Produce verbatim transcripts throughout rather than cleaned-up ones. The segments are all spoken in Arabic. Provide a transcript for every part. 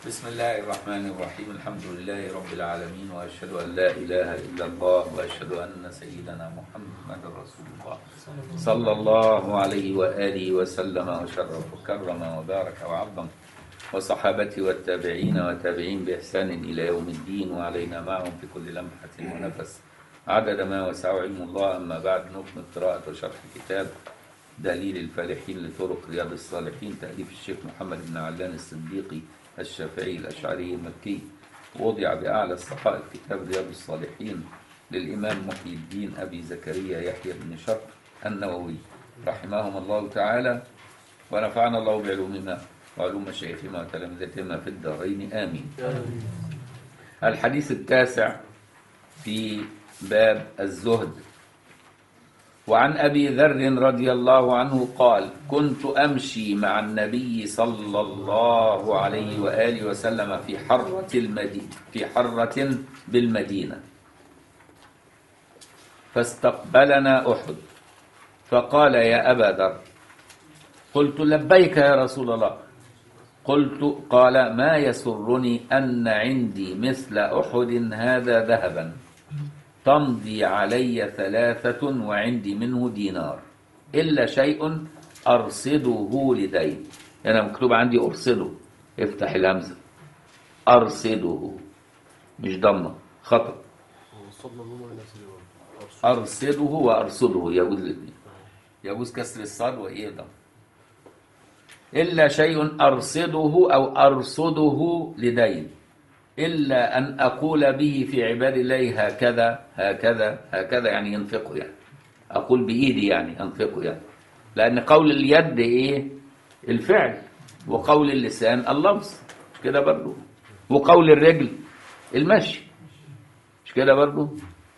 بسم الله الرحمن الرحيم. الحمد لله رب العالمين، وأشهد أن لا إله إلا الله، وأشهد أن سيدنا محمد رسول الله صلى الله عليه وآله وسلم وشرف وكرم وبارك وعظم، وصحابته والتابعين وتابعين بإحسان إلى يوم الدين، وعلينا معهم في كل لمحة ونفس عدد ما وسع علم الله. أما بعد، نكمل قراءة وشرح كتاب دليل الفالحين لطرق رياض الصالحين، تأليف الشيخ محمد بن علان الصديقي الشافعي الأشعري المكي، وضع بأعلى الصحائف كتاب رياض الصالحين للإمام محي الدين أبي زكريا يحيى بن شرف النووي رحمهم الله تعالى، ونفعنا الله بعلومهما وعلوم مشايخهما وتلامذتهما في الدارين آمين. الحديث التاسع في باب الزهد. وعن أبي ذر رضي الله عنه قال: كنت أمشي مع النبي صلى الله عليه وآله وسلم في حرة المدينة في حرة بالمدينة، فاستقبلنا أحد، فقال: يا أبا ذر. قلت: لبيك يا رسول الله. قلت قال: ما يسرني أن عندي مثل أحد هذا ذهبا تمضي علي ثلاثة وعندي منه دينار، إلا شيء أرصده لدين. أنا مكتوب عندي أرصده، افتح الهمزة، أرصده مش ضمة، خطأ. أرصده وأرصده يجوز الاثنين، يجوز كسر الصاد وإيه ضم. إلا شيء أرصده أو أرصده لدين، إلا أن أقول به في عباد الله هكذا هكذا هكذا، يعني ينفقه، يعني أقول بإيدي يعني أنفقه، يعني لأن قول اليد إيه؟ الفعل، وقول اللسان اللفظ، مش كده برضو؟ وقول الرجل المشي، مش كده برضو؟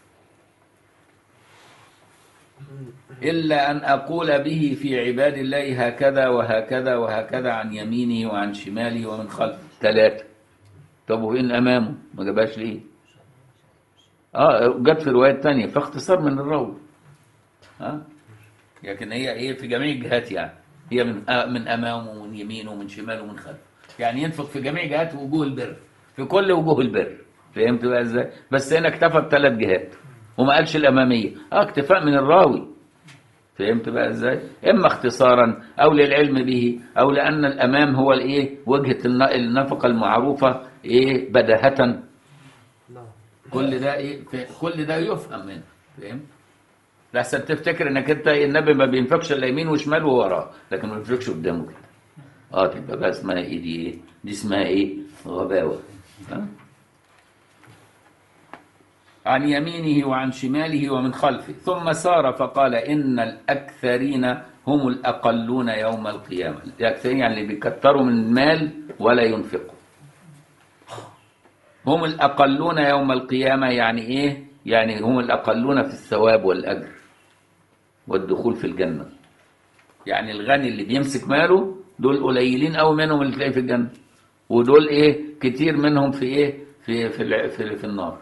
إلا أن أقول به في عباد الله هكذا وهكذا وهكذا، عن يمينه وعن شماله ومن خلفه. ثلاثة. طب وين أمامه؟ ما جابهاش ليه؟ اه جت في روايات تانية، فاختصار من الراوي. ها؟ لكن هي ايه؟ في جميع الجهات، يعني هي من آه من امامه ومن يمينه ومن شماله ومن خلفه، يعني ينفق في جميع جهات وجوه البر، في كل وجوه البر. فهمت بقى ازاي؟ بس هنا اكتفى بثلاث جهات وما قالش الاماميه، اه اكتفاء من الراوي. فهمت بقى ازاي؟ اما اختصارا او للعلم به، او لان الامام هو الايه؟ وجهه النفقه المعروفه ايه بداهه. كل ده ايه؟ كل ده يفهم منه. فهمت؟ لحسن تفتكر انك انت النبي ما بينفقش الا يمين وشمال ووراه، لكن ما بينفقش قدامه كده. اه تبقى بقى اسمها ايه دي؟ ايه دي؟ اسمها ايه؟ غباوه. ها؟ عن يمينه وعن شماله ومن خلفه. ثم سار فقال: إن الأكثرين هم الأقلون يوم القيامة. الأكثرين يعني اللي بيكتروا من المال ولا ينفقوا. هم الأقلون يوم القيامة يعني إيه؟ يعني هم الأقلون في الثواب والأجر والدخول في الجنة. يعني الغني اللي بيمسك ماله دول قليلين أو منهم اللي تلاقيه في الجنة، ودول إيه؟ كتير منهم في إيه؟ في في في, في النار.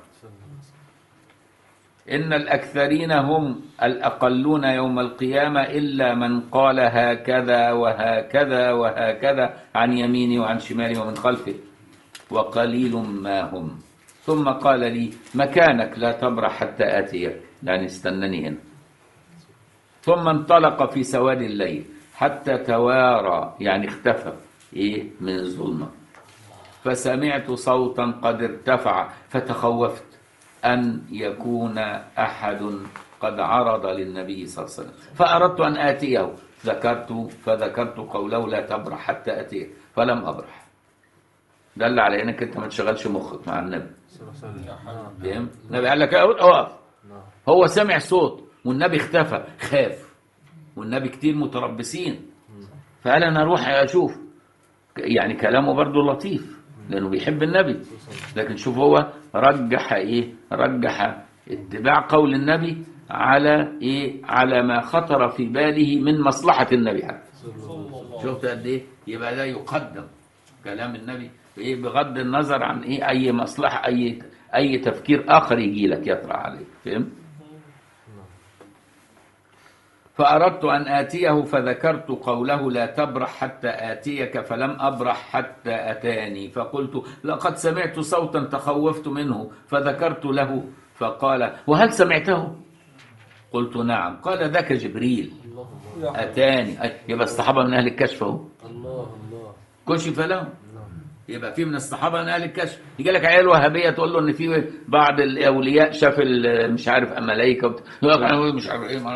إن الأكثرين هم الأقلون يوم القيامة، إلا من قال هكذا وهكذا وهكذا عن يميني وعن شمالي ومن خلفه، وقليل ما هم. ثم قال لي: مكانك لا تبرح حتى آتيك، يعني استنني هنا. ثم انطلق في سواد الليل حتى توارى، يعني اختفى إيه من الظلمة. فسمعت صوتا قد ارتفع، فتخوفت أن يكون أحد قد عرض للنبي صلى الله عليه وسلم، فأردت أن آتيه، ذكرت فذكرت قوله لا تبرح حتى آتيه، فلم أبرح. دل على أنك أنت ما تشغلش مخك مع النبي. فهم؟ النبي قال لك أقف، هو سمع صوت والنبي اختفى، خاف، والنبي كتير متربصين، فقال أنا أروح أشوف. يعني كلامه برضو لطيف لأنه بيحب النبي، لكن شوف هو رجح إيه؟ رجح اتباع قول النبي على إيه؟ على ما خطر في باله من مصلحة النبي حتى. شفت قد إيه؟ يبقى ده يقدم كلام النبي إيه؟ بغض النظر عن إيه؟ أي مصلحة، أي أي تفكير آخر يجي لك يطرح عليك. فهم؟ فأردت أن آتيه فذكرت قوله لا تبرح حتى آتيك فلم أبرح حتى أتاني، فقلت لقد سمعت صوتا تخوفت منه، فذكرت له فقال وهل سمعته؟ قلت نعم. قال ذاك جبريل أتاني. يبقى الصحابة من أهل الكشف أهو، الله الله كشف لهم. يبقى في من الصحابة من أهل الكشف. يجي لك عيال وهابية تقول له إن في بعض الأولياء شاف مش عارف ملائكة يقول لك مش عارف إيه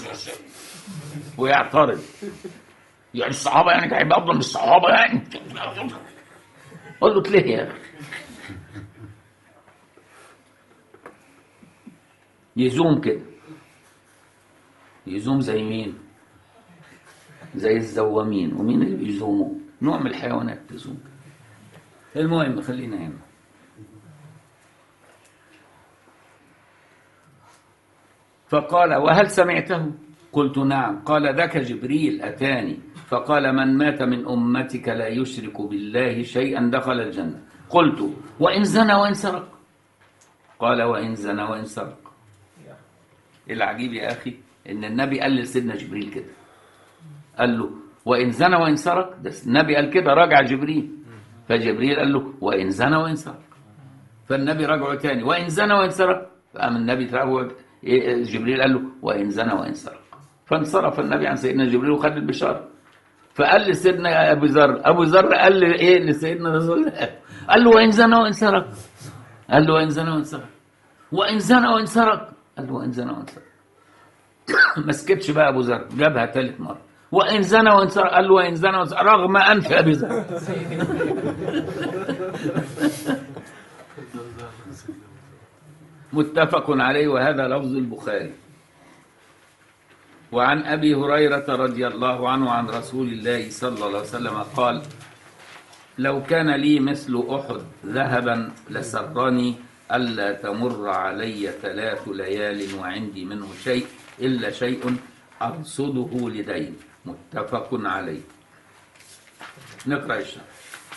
ويعترض. يعني الصحابة يعني كان هيبقى أفضل من الصحابة يعني. قول له ليه يا أخي؟ يزوم كده، يزوم زي مين؟ زي الزوامين. ومين اللي بيزوموا؟ نوع من الحيوانات تزوم. المهم خلينا هنا. فقال وهل سمعته؟ قلت نعم. قال ذاك جبريل أتاني فقال من مات من أمتك لا يشرك بالله شيئا دخل الجنة. قلت وإن زنى وإن سرق؟ قال وإن زنى وإن سرق. العجيب يا أخي إن النبي قال لسيدنا جبريل كده، قال له وإن زنى وإن سرق. ده النبي قال كده، راجع جبريل، فجبريل قال له وإن زنى وإن سرق. فالنبي رجعه تاني وإن زنى وإن سرق. فقام النبي جبريل قال له وإن زنى وإن سرق. فانصرف النبي عن سيدنا جبريل وخد البشارة. فقال لسيدنا أبو ذر، أبو ذر قال لي إيه لسيدنا رسول الله؟ قال له وإن زنى وإن سرق. قال له وإن زنى وإن سرق. وإن زنى وإن سرق. قال له وإن زنى وإن سرق. ما سكتش بقى أبو ذر، جابها ثالث مرة وإن زنى وإن سرق. قال له وإن زنى وإن سرق رغم أنف أبي ذر. متفق عليه، وهذا لفظ البخاري. وعن أبي هريرة رضي الله عنه عن رسول الله صلى الله عليه وسلم قال لو كان لي مثل أحد ذهبا لسرني ألا تمر علي ثلاث ليال وعندي منه شيء إلا شيء أرصده لدين. متفق عليه. نقرأ الشرح.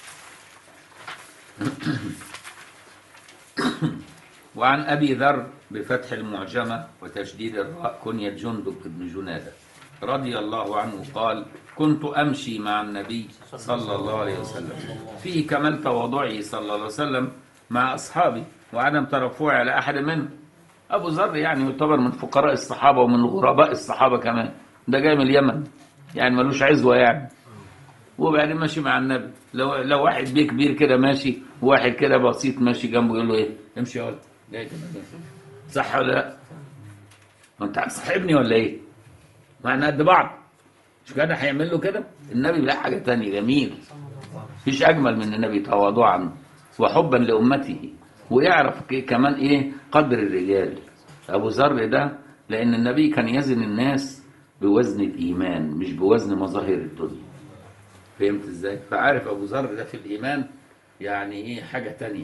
وعن أبي ذر بفتح المعجمة وتشديد الراء كنية جندب بن جنادة رضي الله عنه قال كنت أمشي مع النبي صلى الله عليه وسلم في كمال تواضعه صلى الله عليه وسلم مع أصحابي وعدم ترفعي على أحد منهم. أبو ذر يعني يعتبر من فقراء الصحابة ومن غرباء الصحابة كمان، ده جاي من اليمن يعني ملوش عزوة يعني. وبعدين ماشي مع النبي، لو لو واحد بيه كبير كده ماشي وواحد كده بسيط ماشي جنبه يقول له ايه؟ امشي يا ولد، صح ولا لا؟ انت هتصاحبني ولا ايه؟ ما احنا قد بعض، مش كده هيعمل له كده؟ النبي لا حاجه ثانيه جميل، مفيش اجمل من النبي تواضعا وحبا لامته، ويعرف كمان ايه قدر الرجال. ابو ذر ده لان النبي كان يزن الناس بوزن الايمان مش بوزن مظاهر الدنيا، فهمت ازاي؟ فعارف ابو ذر ده في الايمان يعني ايه حاجه ثانيه.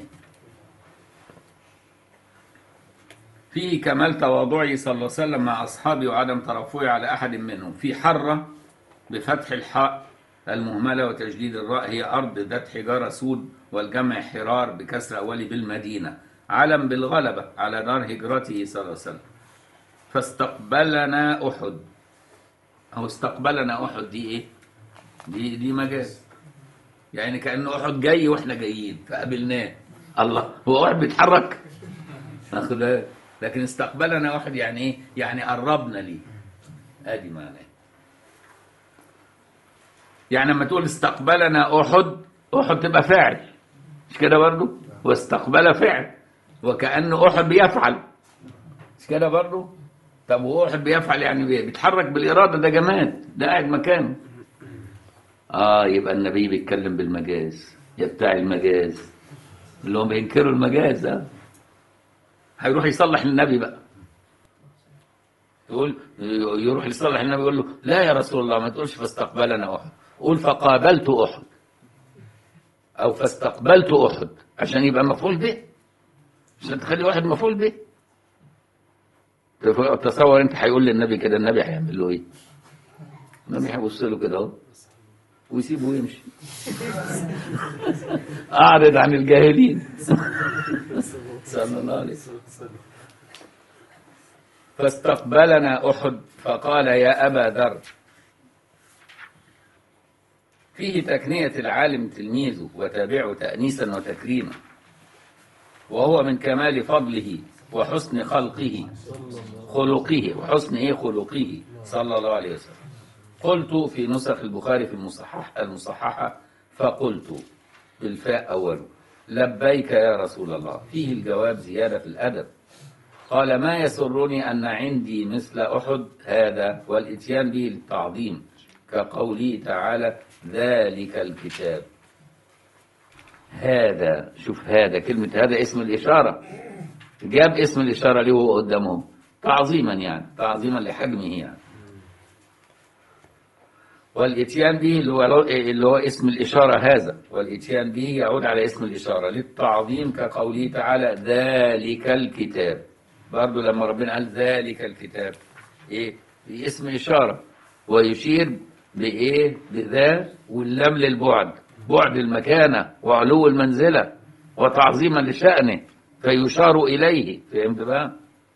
فيه كمال تواضعه صلى الله عليه وسلم مع أصحابه وعدم ترفعه على أحد منهم. في حرة بفتح الحاء المهملة وتجديد الراء هي أرض ذات حجارة سود والجمع حرار بكسر أولي بالمدينة، علم بالغلبة على دار هجرته صلى الله عليه وسلم. فاستقبلنا أحد، أو استقبلنا أحد دي إيه؟ دي دي مجاز، يعني كأنه أحد جاي وإحنا جايين فقابلناه. الله، هو أحد بيتحرك؟ ناخد لكن استقبلنا واحد يعني ايه؟ يعني قربنا ليه. ادي معناه. يعني لما تقول استقبلنا احد، احد تبقى فاعل مش كده برضه؟ واستقبل فعل وكأن احد بيفعل مش كده برضه؟ طب هو احد بيفعل يعني بيتحرك بالاراده، ده جماد، ده قاعد مكانه. اه يبقى النبي بيتكلم بالمجاز، يا بتاع المجاز اللي هم بينكروا المجاز. اه هيروح يصلح للنبي بقى، يقول يروح يصلح للنبي يقول له لا يا رسول الله ما تقولش فاستقبلنا احد، قول فقابلت احد او فاستقبلت احد عشان يبقى مفعول به، عشان تخلي واحد مفعول به. تصور انت هيقول للنبي كده، النبي هيعمل له ايه؟ النبي هيبص له كده اهو ويسيبه ويمشي. اعرض عن الجاهلين. صلى الله عليه وسلم. فاستقبلنا أحد فقال يا أبا ذر. فيه تكنية العالم تلميذه وتابعه تأنيسا وتكريما، وهو من كمال فضله وحسن خلقه خلقه وحسن إيه خلقه صلى الله عليه وسلم. قلت في نسخ البخاري في المصحح المصححة فقلت بالفاء أوله لبيك يا رسول الله، فيه الجواب زيادة في الأدب. قال ما يسرني أن عندي مثل أحد هذا والإتيان به للتعظيم، كقوله تعالى ذلك الكتاب. هذا شوف هذا كلمة هذا اسم الإشارة، جاب اسم الإشارة ليه وهو قدامهم تعظيما، يعني تعظيما لحجمه يعني. والإتيان به اللي هو, اللي هو اسم الإشارة هذا، والإتيان به يعود على اسم الإشارة للتعظيم، كقوله تعالى ذلك الكتاب. برضو لما ربنا قال ذلك الكتاب إيه؟ باسم إشارة، ويشير بإيه؟ بذا واللام للبعد، بعد المكانة وعلو المنزلة وتعظيما لشأنه فيشار إليه. فهمت بقى؟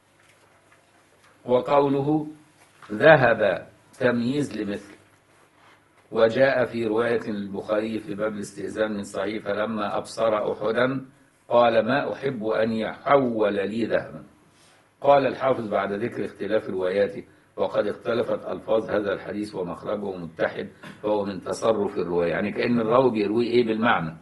وقوله ذهب تمييز لمثل. وجاء في رواية البخاري في باب الاستئذان من صحيح فلما أبصر أحدا قال ما أحب أن يحول لي ذهبا. قال الحافظ بعد ذكر اختلاف رواياته وقد اختلفت ألفاظ هذا الحديث ومخرجه متحد فهو من تصرف الرواية، يعني كأن الراوي بيروي إيه بالمعنى.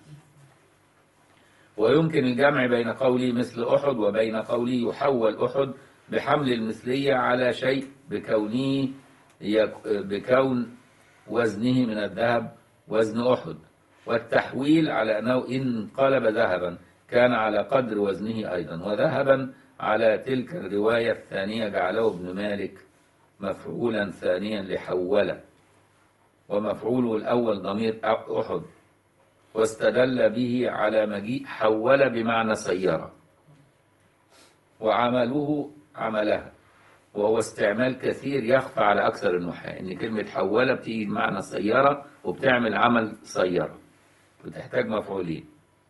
ويمكن الجمع بين قولي مثل أحد وبين قولي يحول أحد بحمل المثلية على شيء بكونه بكون وزنه من الذهب وزن أحد، والتحويل على أنه إن قلب ذهبا كان على قدر وزنه أيضا. وذهبا على تلك الرواية الثانية جعله ابن مالك مفعولا ثانيا لحوله، ومفعوله الأول ضمير أحد، واستدل به على مجيء حول بمعنى سيرة، وعمله عملها، وهو استعمال كثير يخفى على أكثر النحاة، إن كلمة حولة بتيجي بمعنى سيارة وبتعمل عمل سيارة، بتحتاج مفعولين.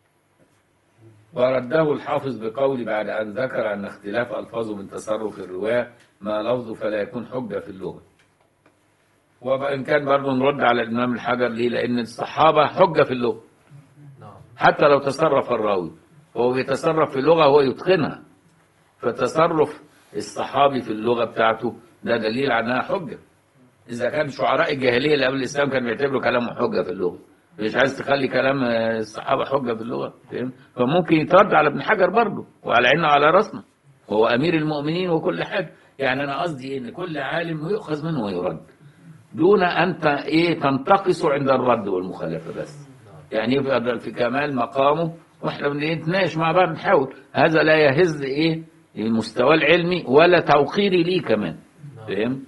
ورده الحافظ بقول بعد أن ذكر أن اختلاف ألفاظه من تصرف الرواة ما لفظه فلا يكون حجة في اللغة. وإن كان برضه نرد على الإمام الحجر ليه؟ لأن الصحابة حجة في اللغة حتى لو تصرف الراوي، وهو بيتصرف في اللغة هو يتقنها، فتصرف الصحابي في اللغة بتاعته ده دليل على انها حجة. إذا كان شعراء الجاهلية اللي قبل الإسلام كانوا بيعتبروا كلامه حجة في اللغة، مش عايز تخلي كلام الصحابة حجة في اللغة، فاهم؟ فممكن يترد على ابن حجر برضه، وعلى عيننا وعلى راسنا، وهو أمير المؤمنين وكل حاجة. يعني أنا قصدي إن كل عالم يؤخذ منه ويرد دون أن إيه تنتقص عند الرد والمخالفة بس، يعني يفضل في كمال مقامه واحنا بنتناقش مع بعض نحاول. هذا لا يهز إيه المستوى العلمي ولا توقيري ليه كمان، فاهم؟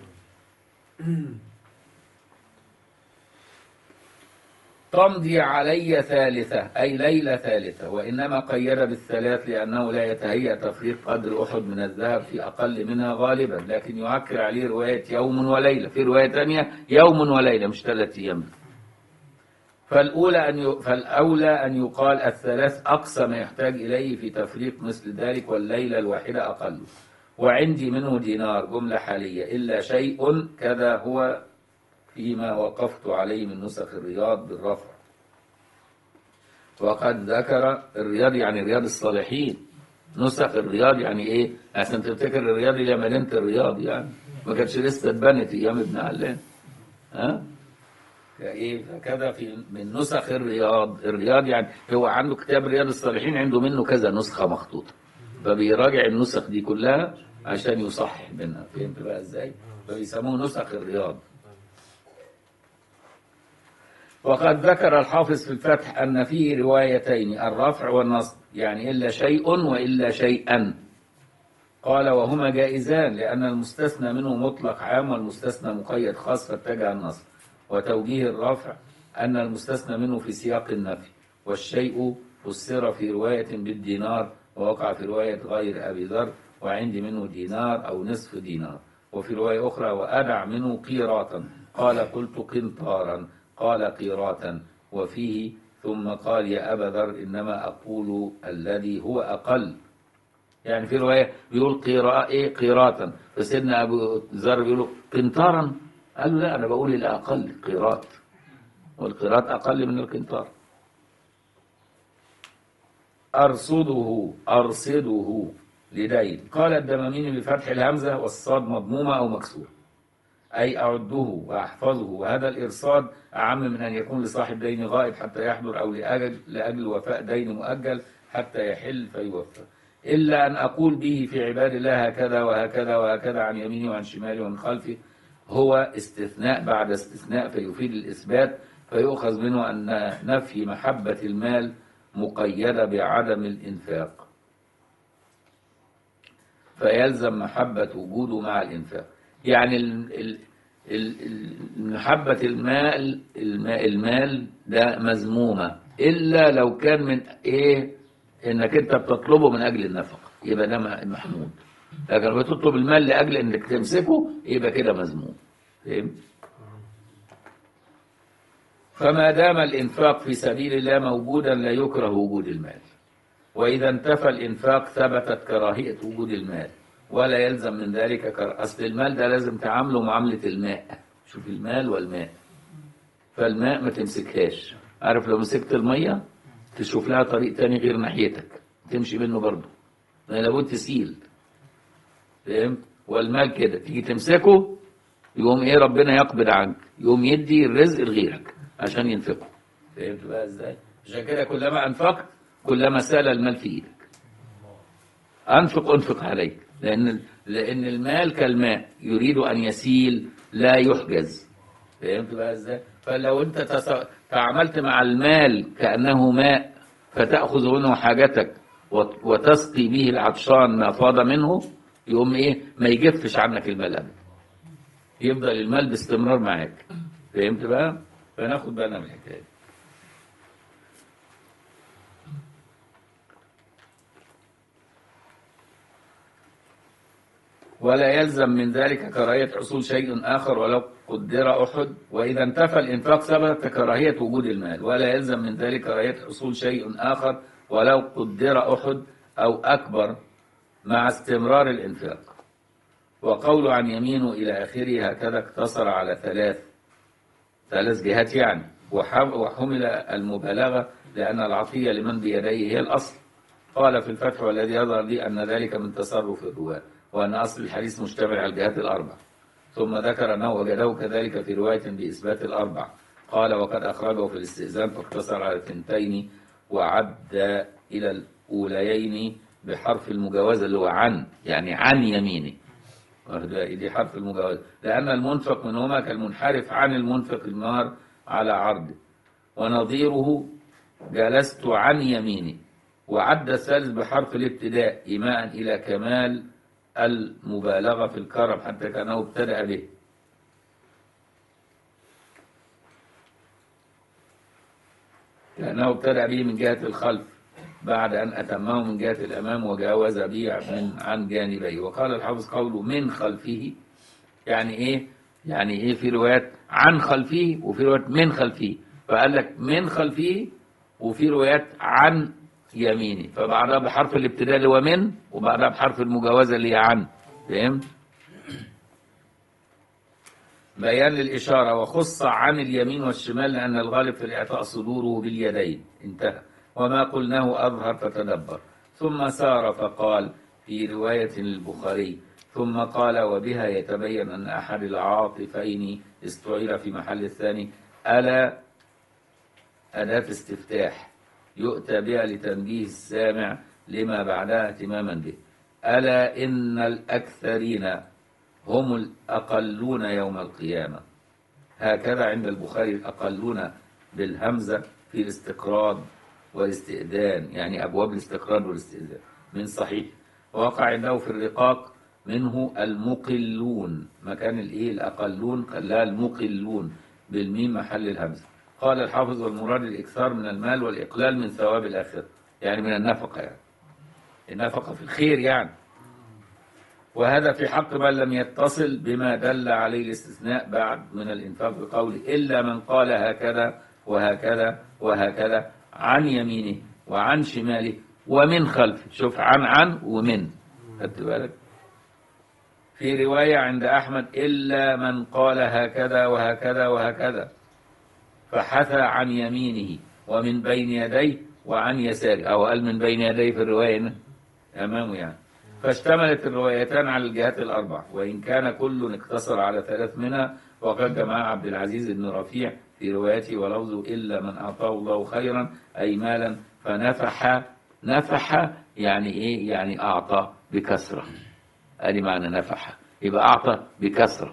تمضي علي ثالثة أي ليلة ثالثة، وإنما قيد بالثلاث لأنه لا يتهيأ تفريق قدر أحد من الذهب في أقل منها غالبا، لكن يعكر عليه رواية يوم وليلة، في رواية ثانية يوم وليلة مش ثلاثة أيام. فالأولى أن ي... فالأولى أن يقال الثلاث أقصى ما يحتاج إليه في تفريق مثل ذلك، والليلة الواحدة أقل. وعندي منه دينار جملة حالية إلا شيء كذا هو فيما وقفت عليه من نسخ الرياض بالرفع. وقد ذكر الرياض يعني رياض الصالحين، نسخ الرياض يعني إيه؟ عشان تفتكر الرياض اللي مدينة الرياض، يعني ما كانتش لسه اتبنت أيام ابن علان، ها؟ ايه كذا في من نسخ الرياض. الرياض يعني هو عنده كتاب رياض الصالحين عنده منه كذا نسخة مخطوطة، فبيراجع النسخ دي كلها عشان يصحح منها. فهمت بقى ازاي؟ فبيسموه نسخ الرياض. وقد ذكر الحافظ في الفتح أن فيه روايتين الرفع والنصب، يعني إلا شيء وإلا شيئا. قال وهما جائزان لأن المستثنى منه مطلق عام والمستثنى مقيد خاص فاتجه النصب. وتوجيه الرفع أن المستثنى منه في سياق النفي، والشيء فسر في رواية بالدينار ووقع في رواية غير أبي ذر وعندي منه دينار أو نصف دينار. وفي رواية أخرى وأدع منه قيراطا، قال قلت قنطارا، قال قيراطا. وفيه ثم قال يا أبا ذر إنما أقول الذي هو أقل، يعني في رواية بيقول قراءة إيه قيراطا، فسيدنا أبو ذر بيقول قنطارا، قال له لا أنا بقول الأقل قيراط، والقيراط أقل من القنطار. أرصده أرصده لدين. قال الدمامين بفتح الهمزة والصاد مضمومة أو مكسورة، أي أعده وأحفظه، وهذا الإرصاد أعم من أن يكون لصاحب دين غائب حتى يحضر، أو لأجل, لأجل وفاء دين مؤجل حتى يحل فيوفى، إلا أن أقول به في عباد الله هكذا وهكذا وهكذا عن يمينه وعن شماله ومن خلفه، هو استثناء بعد استثناء فيفيد الإثبات، فيؤخذ منه أن نفي محبة المال مقيدة بعدم الإنفاق، فيلزم محبة وجوده مع الإنفاق. يعني ال ال محبة المال المال, المال ده مذمومة إلا لو كان من إيه إنك أنت بتطلبه من أجل النفقة، يبقى ده محمود. لكن بتطلب المال لأجل إنك تمسكه يبقى كده مذموم. فهمت؟ فما دام الإنفاق في سبيل الله موجودا لا يكره وجود المال، وإذا انتفى الإنفاق ثبتت كراهية وجود المال، ولا يلزم من ذلك كر... أصل المال ده لازم تعامله معاملة الماء. شوف المال والماء، فالماء ما تمسكهاش، عارف لو مسكت المية تشوف لها طريق تاني غير ناحيتك تمشي منه برضه، ما لابد تسيل. فهمت؟ والمال كده تيجي تمسكه يقوم ايه ربنا يقبض عنك، يقوم يدي الرزق لغيرك عشان ينفقه. فهمت بقى ازاي؟ عشان كده كلما انفقت كلما سال المال في ايدك. انفق انفق عليك، لان لان المال كالماء يريد ان يسيل لا يحجز. فهمت بقى ازاي؟ فلو انت تص... تعاملت مع المال كانه ماء فتاخذ منه حاجتك وت... وتسقي به العطشان ما فاض منه، يقوم ايه ما يجفش عنك المال ابدا، يفضل المال باستمرار معاك. فهمت بقى؟ فناخد بالنا من الحكايه. ولا يلزم من ذلك كراهية حصول شيء آخر ولو قدر أحد، وإذا انتفى الإنفاق ثبت كراهية وجود المال، ولا يلزم من ذلك كراهية حصول شيء آخر ولو قدر أحد أو أكبر مع استمرار الإنفاق. وقول عن يمينه إلى آخره هكذا اقتصر على ثلاث ثلاث جهات يعني، وحمل المبالغة لأن العطية لمن بيديه هي الأصل. قال في الفتح والذي يظهر لي أن ذلك من تصرف الرواة، وأن أصل الحديث مشتمل على الجهات الأربع، ثم ذكر أنه وجده كذلك في رواية بإثبات الأربع. قال وقد أخرجه في الاستئذان فاقتصر على الثنتين وعد إلى الأوليين بحرف المجاوزة اللي هو عن، يعني عن يمينه، دي حرف المجاوزة، لأن المنفق منهما كالمنحرف عن المنفق النار على عرضه، ونظيره جلست عن يمينه. وعد الثالث بحرف الابتداء إيماء إلى كمال المبالغة في الكرم حتى كأنه ابتدأ به. كأنه ابتدأ به من جهة الخلف بعد أن أتمه من جهة الأمام وجاوز به من عن جانبيه. وقال الحافظ قوله من خلفه يعني إيه؟ يعني إيه في روايات عن خلفه وفي روايات من خلفه، فقال لك من خلفه وفي روايات عن يميني، فبعدها بحرف الابتداء اللي هو من، وبعدها بحرف المجاوزة اللي هي عن. فهمت؟ بيان للإشارة. وخص عن اليمين والشمال لأن الغالب في الإعطاء صدوره باليدين. انتهى. وما قلناه أظهر فتدبر. ثم سار فقال في رواية البخاري ثم قال وبها يتبين أن أحد العاطفين استعير في محل الثاني. ألا أداة استفتاح يؤتى بها لتنبيه السامع لما بعدها اهتماما به. ألا إن الأكثرين هم الأقلون يوم القيامة. هكذا عند البخاري الأقلون بالهمزة في الاستقراض والاستئذان، يعني أبواب الاستقراض والاستئذان من صحيح. وقع عنده في الرقاق منه المقلون، مكان الإيه الأقلون خلاها المقلون بالميم محل الهمزة. قال الحافظ والمراد الإكثار من المال والإقلال من ثواب الآخرة، يعني من النفقة، يعني النفقة في الخير يعني. وهذا في حق من لم يتصل بما دل عليه الاستثناء بعد من الإنفاق بقوله إلا من قال هكذا وهكذا وهكذا عن يمينه وعن شماله ومن خلفه. شوف، عن عن ومن، خدت بالك؟ في رواية عند أحمد إلا من قال هكذا وهكذا وهكذا، فحثى عن يمينه ومن بين يديه وعن يساره، أو قال من بين يديه في الرواية أمامه يعني. فاشتملت الروايتان على الجهات الأربع، وإن كان كل اقتصر على ثلاث منها، وقد جمع عبد العزيز بن رفيع في روايته ولفظه إلا من أعطاه الله خيرا أي مالا فنفح. نفح يعني إيه؟ يعني أعطى بكثرة، أدي معنى نفح، يبقى أعطى بكثرة.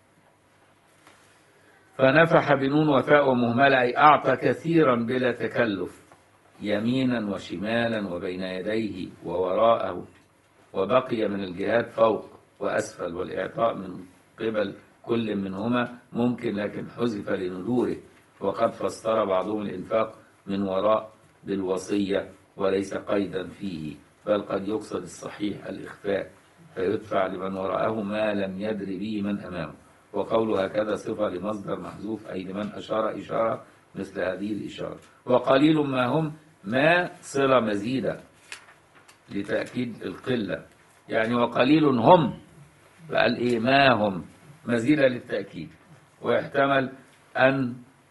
فنفح بنون وفاء ومهملة أي أعطى كثيرا بلا تكلف، يمينا وشمالا وبين يديه ووراءه، وبقي من الجهات فوق وأسفل، والإعطاء من قبل كل منهما ممكن لكن حذف لندوره. وقد فسر بعضهم الإنفاق من وراء بالوصية وليس قيدا فيه، بل قد يقصد الصحيح الإخفاء، فيدفع لمن وراءه ما لم يدر به من أمامه. وقوله هكذا صفة لمصدر محذوف أي لمن أشار إشارة مثل هذه الإشارة. وقليل ما هم، ما صلة مزيدة لتأكيد القلة، يعني وقليل هم، فقال إيه؟ ما هم، مزيدة للتأكيد. ويحتمل أن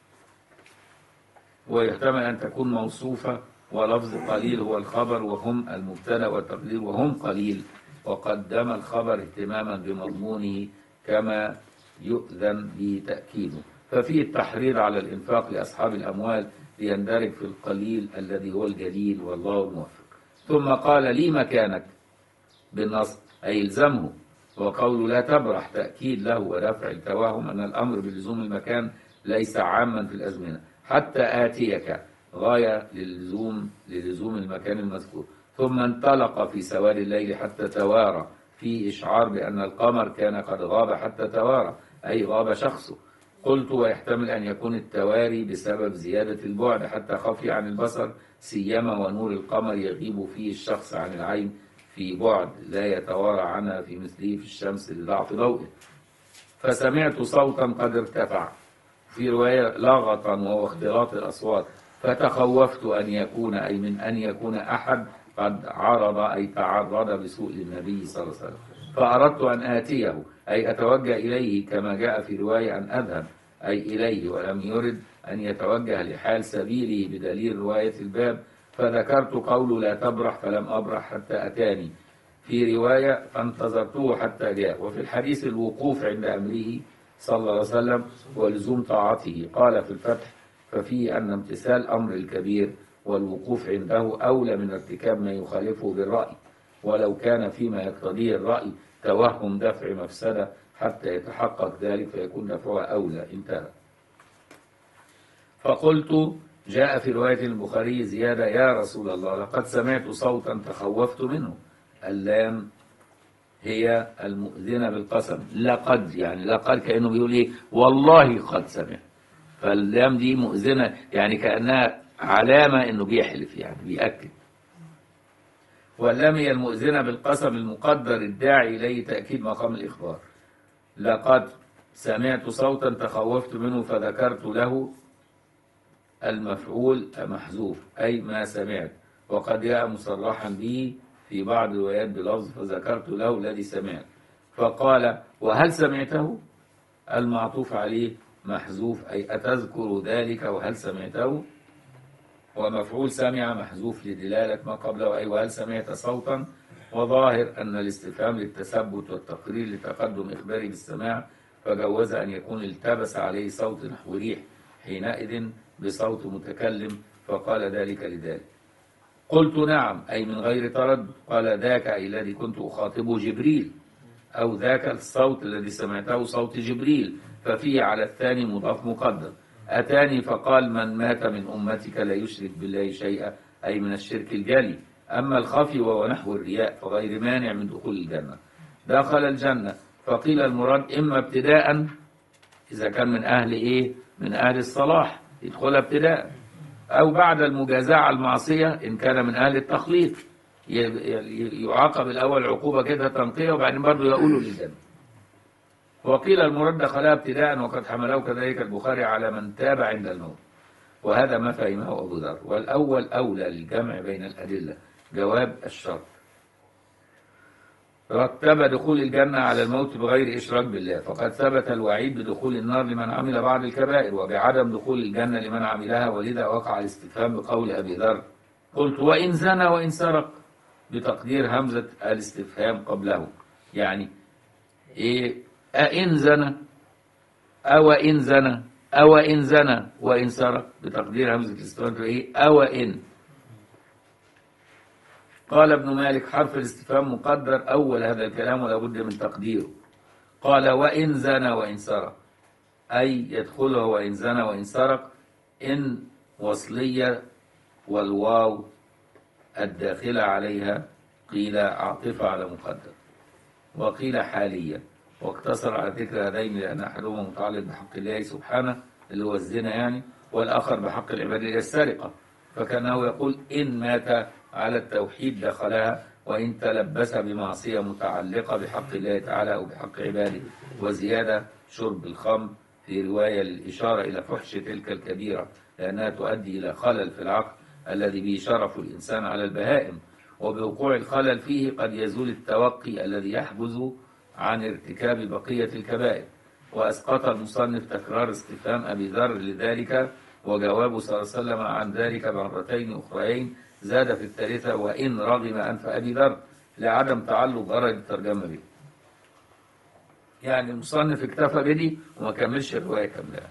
ويحتمل أن تكون موصوفة، ولفظ قليل هو الخبر وهم المبتدأ، والتقدير وهم قليل، وقدم الخبر اهتماما بمضمونه كما يؤذن بتأكيده. ففيه التحريض على الإنفاق لأصحاب الأموال ليندرج في القليل الذي هو الجليل، والله الموفق. ثم قال لي مكانك بالنص أي الزمه، وقوله لا تبرح تأكيد له ودفع التوهم أن الأمر بلزوم المكان ليس عاما في الأزمنة، حتى آتيك غاية للزوم للزوم المكان المذكور. ثم انطلق في سواد الليل حتى توارى، في إشعار بأن القمر كان قد غاب حتى توارى أي غاب شخصه. قلت ويحتمل أن يكون التواري بسبب زيادة البعد حتى خفي عن البصر، سيما ونور القمر يغيب فيه الشخص عن العين في بعد لا يتوارى عنها في مثله في الشمس لضعف ضوئه. فسمعت صوتا قد ارتفع، في رواية لغطا وهو اختلاط الأصوات، فتخوفت أن يكون أي من أن يكون أحد قد عرض أي تعرض بسوء للنبي صلى الله عليه وسلم، فأردت أن آتيه أي أتوجه إليه كما جاء في رواية أن أذهب أي إليه، ولم يرد أن يتوجه لحال سبيله بدليل رواية الباب. فذكرت قول لا تبرح فلم أبرح حتى أتاني، في رواية فانتظرته حتى جاء. وفي الحديث الوقوف عند أمره صلى الله عليه وسلم ولزوم طاعته. قال في الفتح ففيه أن امتثال أمر الكبير والوقوف عنده أولى من ارتكاب ما يخالفه بالرأي، ولو كان فيما يقتضيه الرأي توهم دفع مفسدة حتى يتحقق ذلك فيكون دفعها أولى. انتهى. فقلت جاء في رواية البخاري زيادة يا رسول الله لقد سمعت صوتا تخوفت منه. اللام هي المؤذنة بالقسم، لقد يعني لقد كأنه بيقول إيه والله قد سمع، فاللام دي مؤذنة يعني كأنها علامة إنه بيحلف يعني بيأكد. واللام هي المؤذنة بالقسم المقدر الداعي إليه تأكيد مقام الإخبار. لقد سمعت صوتا تخوفت منه فذكرت له المفعول محذوف أي ما سمعت، وقد جاء مصرحا به في بعض الروايات بلفظ فذكرت له الذي سمعت. فقال وهل سمعته؟ المعطوف عليه محذوف أي أتذكر ذلك وهل سمعته؟ ومفعول سمع محذوف لدلالة ما قبله أي وهل سمعت صوتا. وظاهر أن الاستفهام للتثبت والتقرير لتقدم إخباري بالسماع، فجوز أن يكون التبس عليه صوت نحو ريح حينئذ بصوت متكلم، فقال ذلك لذلك. قلت نعم أي من غير تردد. قال ذاك أي الذي كنت أخاطبه جبريل، أو ذاك الصوت الذي سمعته صوت جبريل، ففيه على الثاني مضاف مقدر. أتاني فقال من مات من أمتك لا يشرك بالله شيئا أي من الشرك الجلي. أما الخفي وهو نحو الرياء فغير مانع من دخول الجنة. دخل الجنة. فقيل المراد إما ابتداء إذا كان من أهل إيه؟ من أهل الصلاح يدخل ابتداء، أو بعد المجازاة على المعصية إن كان من أهل التخليط يعاقب الأول عقوبة كده تنقية وبعدين برضه يقولوا للجنة. وقيل المراد دخلها ابتداء، وقد حمله كذلك البخاري على من تاب عند الموت، وهذا ما فهمه أبو ذر. والأول أولى للجمع بين الأدلة جواب الشرط. رتب دخول الجنة على الموت بغير إشراك بالله، فقد ثبت الوعيد بدخول النار لمن عمل بعض الكبائر وبعدم دخول الجنة لمن عملها، ولذا وقع الاستفهام بقول أبي ذر قلت وإن زنى وإن سرق، بتقدير همزة الاستفهام قبله. يعني إيه؟ أئن زنى أو إن زنى أو إن زنى وإن سرق، بتقدير همزة الاستفهام إيه؟ أو إن. قال ابن مالك حرف الاستفهام مقدر أول هذا الكلام ولا بد من تقديره. قال وإن زنى وإن سرق، أي يدخله وإن زنى وإن سرق، إن وصلية والواو الداخلة عليها قيل عاطفة على مقدر وقيل حالية، واقتصر على ذكر هذين لأن أحدهما متعلق بحق الله سبحانه اللي هو الزنا يعني، والآخر بحق العباد اللي هي السرقة، فكانه يقول إن مات على التوحيد دخلها، وإن تلبس بمعصية متعلقة بحق الله تعالى أو بحق عباده، وزيادة شرب الخمر في رواية للإشارة إلى فحش تلك الكبيرة لأنها تؤدي إلى خلل في العقل الذي به شرف الإنسان على البهائم، وبوقوع الخلل فيه قد يزول التوقي الذي يحجز عن ارتكاب بقية الكبائر. وأسقط المصنف تكرار استفهام أبي ذر لذلك، وجوابه صلى الله عليه وسلم عن ذلك مرتين أخرين زاد في الثالثة وإن رغم أنف أبي ذر لعدم تعلق غرض الترجمة به. يعني المصنف اكتفى بدي وما كملش الرواية كاملة.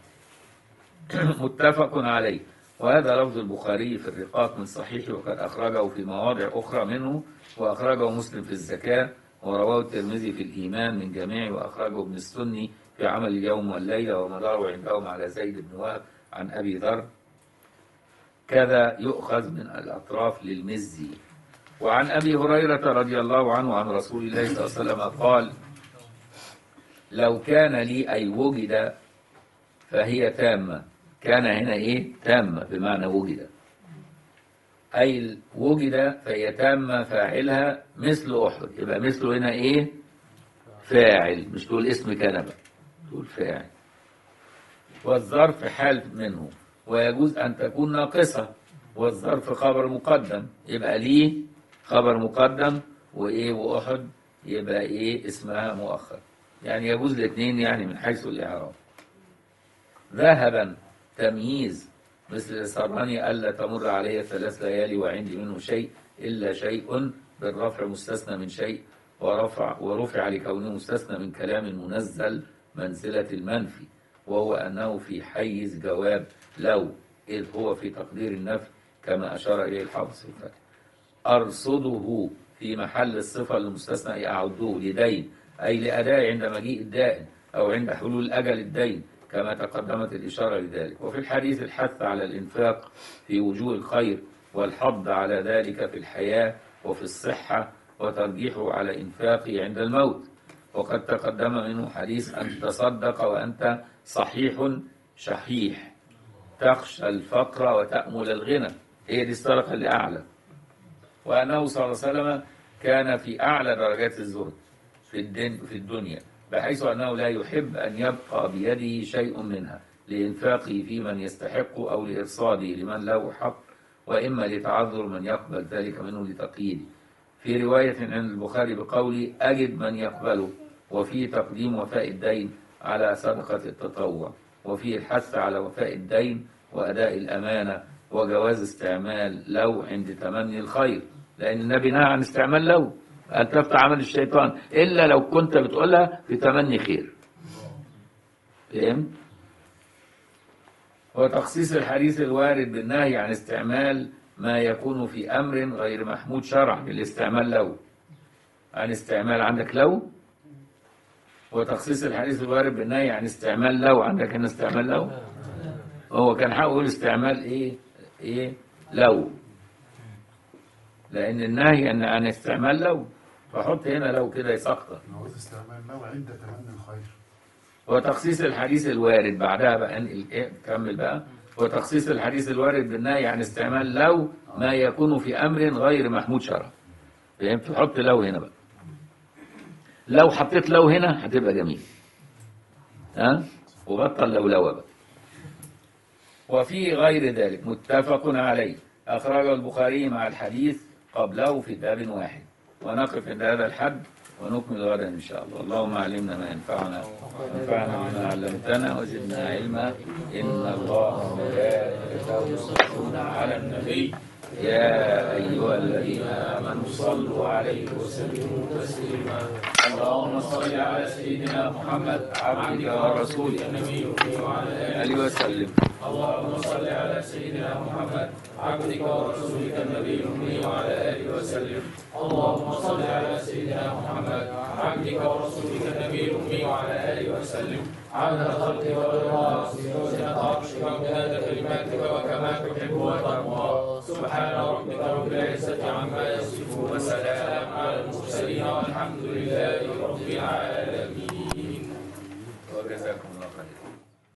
متفق عليه. وهذا لفظ البخاري في الرقاق من صحيحه، وقد أخرجه في مواضع أخرى منه، وأخرجه مسلم في الزكاة، ورواه الترمذي في الإيمان من جميع، وأخرجه ابن السني في عمل اليوم والليلة، ومداره عندهم على زيد بن وهب عن أبي ذر. كذا يؤخذ من الأطراف للمزي. وعن أبي هريرة رضي الله عنه عن رسول الله صلى الله عليه وسلم قال لو كان لي أي وجد فهي تامة. كان هنا إيه؟ تامة بمعنى وجد، أي وجد فهي تامة فاعلها مثل أحد، يبقى مثله هنا إيه؟ فاعل، مش تقول اسم كان بقى، تقول فاعل. والظرف حال منه، ويجوز أن تكون ناقصة، والظرف خبر مقدم، يبقى ليه خبر مقدم، وإيه وأحد يبقى إيه اسمها مؤخر، يعني يجوز الاثنين يعني من حيث الإعراب. ذهبا تمييز مثل سرني ألا تمر علي ثلاث ليالي وعندي منه شيء إلا شيء، بالرفع مستثنى من شيء، ورفع ورفع لكونه مستثنى من كلام منزل منزلة المنفي، وهو أنه في حيز جواب لو، إذ هو في تقدير النفي كما أشار إليه الحافظ في الفتح. أرصده في محل الصفة المستثنى، أي أعده لدين، أي لأداء عند مجيء الدائن أو عند حلول أجل الدين كما تقدمت الإشارة لذلك. وفي الحديث الحث على الإنفاق في وجوه الخير، والحض على ذلك في الحياة وفي الصحة، وترجيحه على إنفاقه عند الموت. وقد تقدم منه حديث أن تصدق وأنت صحيح شحيح، تخشى الفقر وتأمل الغنى، هي دي الصدقة اللي أعلى. وأنه صلى الله عليه وسلم كان في أعلى درجات الزهد في الدنيا، بحيث أنه لا يحب أن يبقى بيده شيء منها لإنفاقه في من يستحق أو لإرصاده لمن له حق، وإما لتعذر من يقبل ذلك منه لتقييده. في رواية عند البخاري بقوله أجد من يقبله، وفي تقديم وفاء الدين على صدقة التطوع، وفي الحث على وفاء الدين وأداء الأمانة، وجواز استعمال لو عند تمني الخير، لأن النبي نهى عن استعمال لو أن تفتح عمل الشيطان إلا لو كنت بتقولها في تمني خير. فهمت؟ وتخصيص الحديث الوارد بالنهي عن استعمال ما يكون في أمر غير محمود شرعا بالاستعمال لو، عن استعمال عندك لو، وتخصيص الحديث الوارد بالنهي عن استعمال لو، عندك هنا استعمال لو، هو كان حاول استعمال إيه إيه لو، لأن النهي أن عن استعمال لو، فحط هنا لو كده يسقط. نعوذ استعمال لو عند تمني الخير. وتخصيص الحديث الوارد بعدها بقى انقل ايه كمل بقى. وتخصيص الحديث الوارد بالنهي عن استعمال لو ما يكون في أمر غير محمود شرعا. فهمت؟ حط لو هنا بقى. لو حطيت لو هنا هتبقى جميل. ها؟ وبطل لولوه بقى. وفي غير ذلك متفق عليه، أخرجه البخاري مع الحديث قبله في باب واحد. ونقف عند هذا الحد ونكمل غدا إن شاء الله. اللهم علمنا ما ينفعنا وانفعنا بما علمتنا وزدنا علما. إن الله وملائكته يصلون على النبي يا أيها الذين آمنوا صلوا عليه وسلموا تسليما. اللهم صل على سيدنا محمد عبدك ورسولك النبي وعلى آله وسلم. اللهم صل على سيدنا محمد عبدك ورسولك النبي الأمي وعلى آله وسلم. اللهم صل على سيدنا محمد عبدك ورسولك النبي الأمي وعلى آله وسلم. عدد خلقك ورضاك وزنة عرشك ومداد كلماتك وكما تحب وترضى. سبحان ربك رب العزة عما يصفون وسلام على المرسلين والحمد لله رب العالمين.